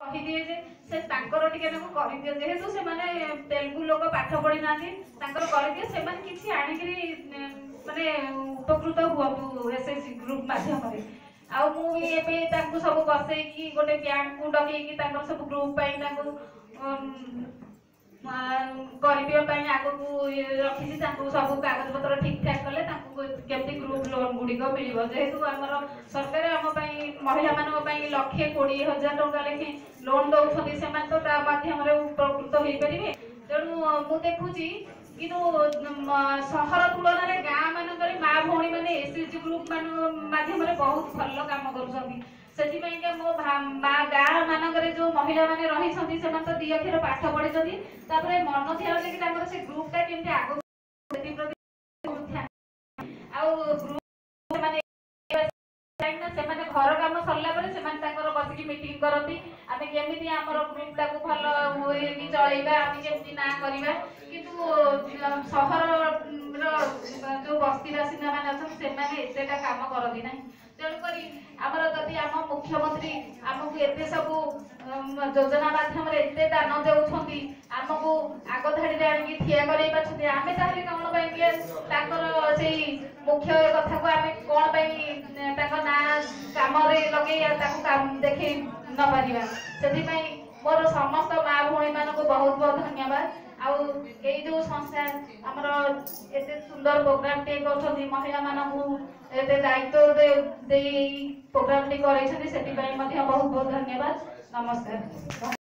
कहिदिए जे से तांकर टिके नाको करिदिए जेहेतु से माने तेलुगु लोक पाठ पढ़ी नांती तांकर करिदिए से माने किछि आनिकरी माने उपकृत हुअतु एसएससी ग्रुप माध्यम रे आ मु भी एबे तांको सब बसै की गोटे बैंक को डकै की तांकर सब ग्रुप पई तांको करिदियो पई आगो को रखिछि तांको सब कागज पत्र ठीक ठाक कले तांको केमती ग्रुप लोन गुडी को मिलिबो जेहेतु हमर सरकार हम पई महिला मानक पई 1,20,000 टका लेखे लोन दउछथि सेमान तो ता माध्यम रे उपकृत होई परिबे तेणु मु देखुची किनु सहर तुलन रे गां मानकरे मा भौणी माने एसएसजी ग्रुप माध्यम रे बहुत भल काम करूछथि सेति पई के मो मा गां मानकरे जो महिला माने रही छथि सेमान तो 2 अक्षर पाठ पढि छथि तापरे मन थिया जे कि तांकर से ग्रुप ता केमते आगो सेति प्रति आउ ग्रुप माने से माने घर काम सरला परे से माने तांकर बसिकी मीटिंग करती आमे केमिति हमर ग्रुप ता को भल होई कि चलेबा आमे केमिति ना करबा किंतु शहर रो जो बस्ती बासिंदा माने अछन से माने एतेटा काम करदी नै तेणु करी हमर जदि हम मुख्यमंत्री हमकु एते सब योजना माध्यम रे एते दान देउछंती हमकु आगो धाडी रे आनी थिया करै पाछथि आमे ताहले कोन पई के ताकर सेही मुख्य कथा को आमे कोन पई ताकर ना काम रे लगे या ताकु काम देखि न परिबा सेति पई मोर समस्त मा भौणी मानको बहुत बहुत धन्यवाद आउ ए जो संस्था हमर एते सुंदर प्रोग्राम टे करछथि महिला मानकु एते दायित्व दे प्रोग्राम टी करै छथि सेति पई मध्ये बहुत बहुत धन्यवाद नमस्कार।